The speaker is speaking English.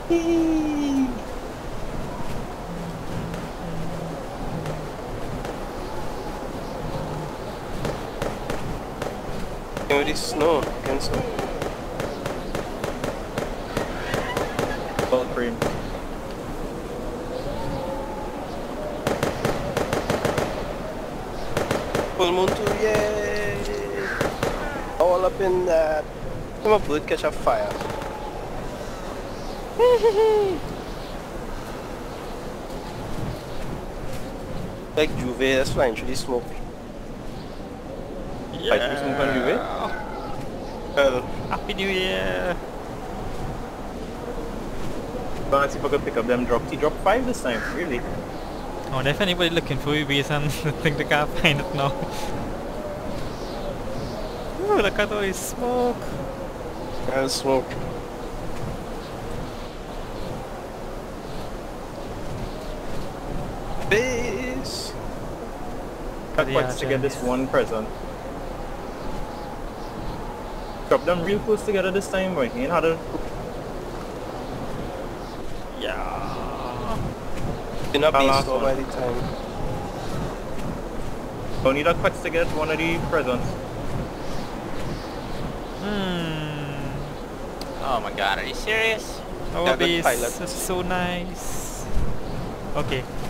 Eee. Can we snow? Cancel. All cream. Full moon too, yay! All up in that. I'm a bird catch a fire. Like Juve is flying through the smoke. Fight through smoke on Juve? Well, Happy New Year! Let's see if I could pick up them drop. He dropped 5 this time, really. I wonder if anybody looking for UBs and think they can't find it now. Ooh, look at all this smoke! smoke. Base! Got quite to get this one present. Drop them real close together this time, boy. Ain't had a... Yeah! You're not being last slow one. by the time. Don't need a quite to get one of the presents. Oh my god, are you serious? Oh, Yeah, good base pilot. is so nice. Okay,